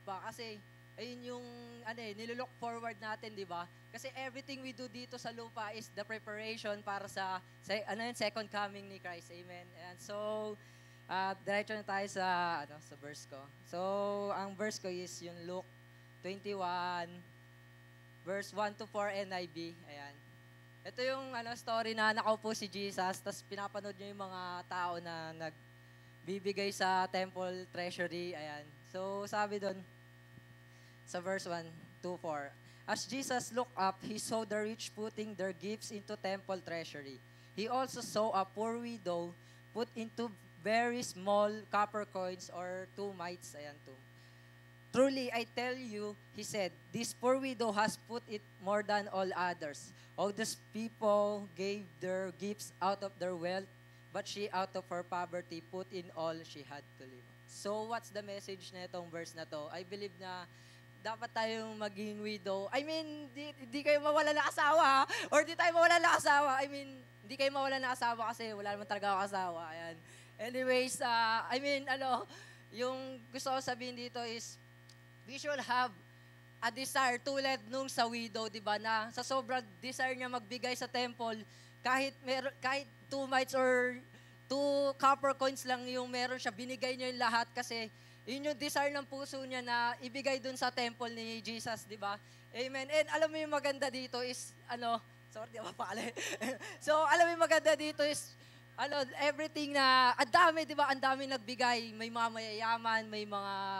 lupa kasi ayun yung nilook forward natin, di ba? Kasi everything we do dito sa lupa is the preparation para sa second coming ni Christ. Amen. And so, diretso na tayo sa verse ko. So, ang verse ko is yung Luke 21, verse 1 to 4 NIV. Ayan. Ito yung story na nakaupo si Jesus, tapos pinapanood niya yung mga tao na nagbibigay sa temple treasury. Ayan. So, sabi doon, sa verse 1 to 4, as Jesus looked up, he saw the rich putting their gifts into temple treasury. He also saw a poor widow put into very small copper coins or 2 mites. Ayan, 2. Truly, I tell you, he said, this poor widow has put it more than all others. All these people gave their gifts out of their wealth, but she out of her poverty put in all she had to live. So, what's the message na itong verse na to? I believe na dapat tayong maging widow. I mean, di kayo mawala ng asawa, or di tayo mawala ng asawa. I mean, di kayo mawala ng asawa kasi wala naman talaga ako asawa. Ayan. Anyways, yung gusto ko sabihin dito is, we should have a desire tulad nung sa widow, di ba, na sa sobrang desire niya magbigay sa temple, kahit 2 mites or 2 copper coins lang yung meron siya, binigay niya yung lahat kasi yun yung desire ng puso niya na ibigay dun sa temple ni Jesus, di ba? Amen. And alam mo yung maganda dito is, sorry, di ba pakali? So, alam mo yung maganda dito is, everything na, ang dami, di ba? Ang dami nagbigay. May mga mayayaman, may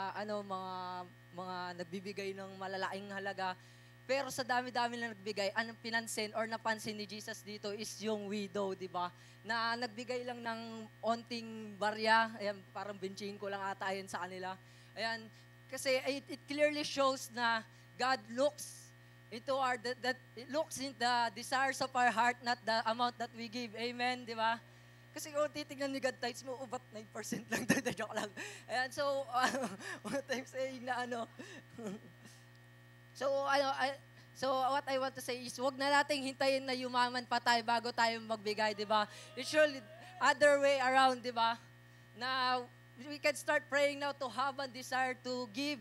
mga nagbibigay ng malalaking halaga. Pero sa dami-dami na nagbigay, anong pinansin or napansin ni Jesus dito is yung widow, di ba? Na nagbigay lang ng onting barya, ayan, parang benching ko lang ata yun sa kanila. Ayan, kasi it clearly shows na God looks into looks in the desires of our heart, not the amount that we give. Amen, di ba? Kasi kung titignan ni God tithes mo, ubat 9% lang, joke lang. Ayan, so, what I'm saying na So what I want to say is, wag na nating hintayin na yumaman pa tayo bago tayo magbigay, di ba? It's surely other way around, di ba? Na we can start praying now to have a desire to give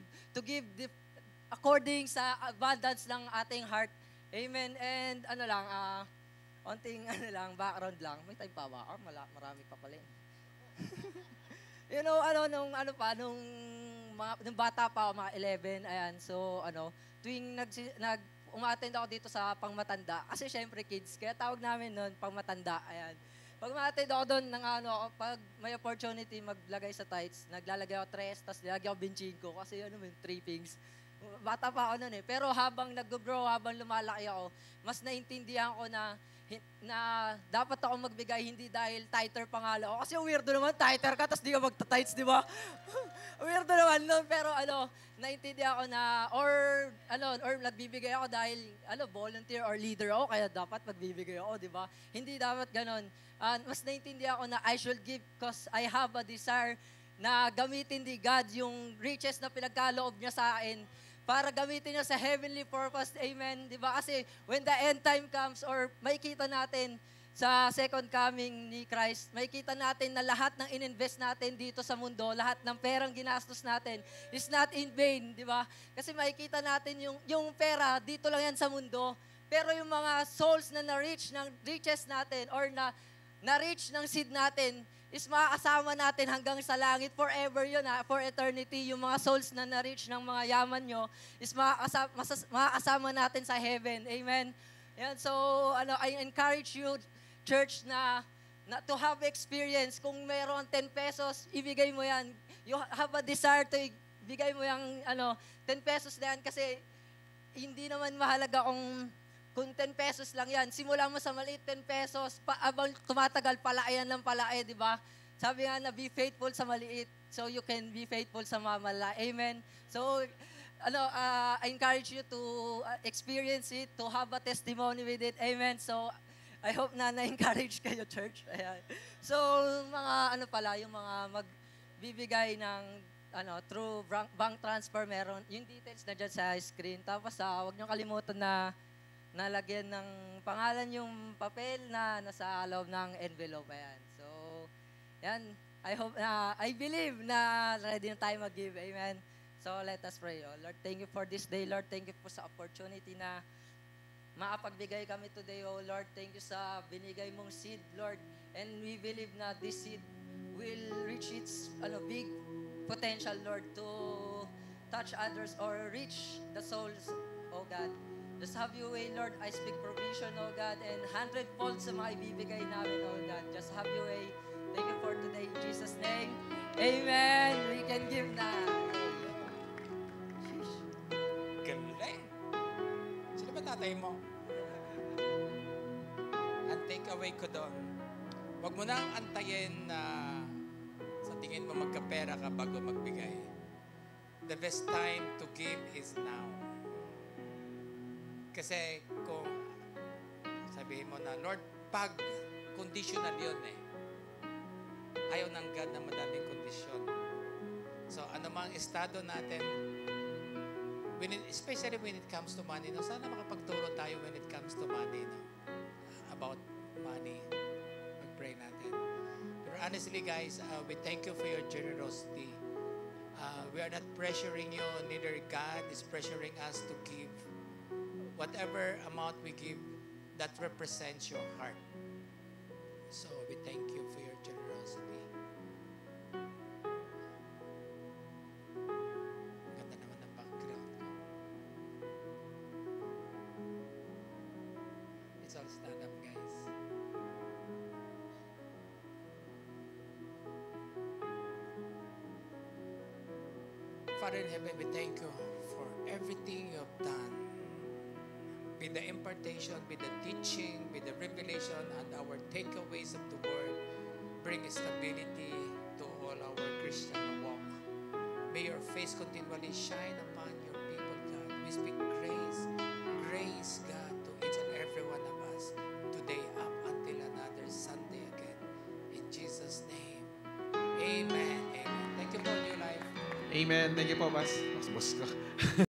according sa abundance ng ating heart. Amen. And onting background lang. May time pa ba? Marami pa pala. You know, nung bata pa, mga 11, ayan, so, tuwing umattend ako dito sa pangmatanda, kasi syempre kids, kaya tawag namin nun, pangmatanda, ayan. Pag umattend ako doon, pag may opportunity maglagay sa tithes, naglalagay ako 3, tapos nilagay ako benching ko, kasi trippings. Bata pa ako nun eh. Pero habang nag-grow, habang lumalaki ako, mas naintindihan ko na dapat ako magbigay hindi dahil tither pangalan ako. Kasi weirdo naman, tither ka, tapos di ka magta-tithes, di ba? Weirdo naman nun, pero naintindihan ko na, or nagbibigay ako dahil, volunteer or leader ako, kaya dapat magbibigay ako, di ba? Hindi dapat ganon. Mas naintindihan ko na I should give because I have a desire na gamitin ni God yung riches na pinagkaloob niya sa akin para gamitin niya sa heavenly purpose. Amen. Di ba? Kasi when the end time comes or makikita natin sa second coming ni Christ, makikita natin na lahat ng ininvest natin dito sa mundo, lahat ng perang ginastos natin is not in vain. Di ba? Kasi makikita natin yung pera, dito lang yan sa mundo. Pero yung mga souls na na-reach ng riches natin or na-reach ng seed natin, is makakasama natin hanggang sa langit forever yun for eternity. Yung mga souls na na-reach ng mga yaman nyo is makakasama natin sa heaven. Amen? Yan, so, I encourage you, church, na to have experience. Kung mayroon 10 pesos, ibigay mo yan. You have a desire to ibigay mo yung 10 pesos na yan kasi hindi naman mahalaga kung 10 pesos lang yan. Simula mo sa maliit, 10 pesos, abang tumatagal, palaayan ng palaya, di ba? Sabi nga na, be faithful sa maliit, so you can be faithful sa mamala. Amen? So, I encourage you to experience it, to have a testimony with it. Amen? So, I hope na na-encourage kayo, church. Ayan. So, yung mga magbibigay ng, through bank transfer, meron, yung details na dyan sa screen. Tapos, huwag niyo kalimutan na nalagyan ng pangalan yung papel na nasa loob ng envelope. Ayan. So, yan. I believe na ready na tayo mag-give. Amen. So let us pray. Oh, Lord, thank you for this day. Lord, thank you po sa opportunity na makapagbigay kami today. Oh Lord, thank you sa binigay mong seed, Lord. And we believe na this seed will reach its big potential, Lord, to touch others or reach the souls, oh God. Just have your way, Lord. I speak provision, oh God, and 100-fold sa mga ibibigay namin, oh God. Just have your way. Thank you for today. In Jesus' name, amen. We can give na. Sheesh. Galing. Sino ba tatay mo? Ang takeaway ko doon, huwag mo nang antayin na sa tingin mo magkapera ka bago magbigay. The best time to give is now. Kasi kung sabihin mo na, Lord, pag conditional yun eh. Ayaw ng God na madaming kondisyon. So, anumang estado natin, especially when it comes to money, no? Sana makapagturo tayo when it comes to money, no? About money. Mag-pray natin. Pero honestly, guys, we thank you for your generosity. We are not pressuring you, neither God is pressuring us to give. Whatever amount we give, that represents your heart. So, we thank you for your generosity. Ganda naman ng background ko. Let's all stand up, guys. Father in heaven, we thank you for everything you have done. With the impartation, with the teaching, with the revelation, and our takeaways of the word, bring stability to all our Christian walk. May your face continually shine upon your people, God. We speak grace, grace, God, to each and every one of us, today up until another Sunday again. In Jesus' name, amen, amen. Thank you for your life. Amen. Thank you po, Mas. Mas boss ko.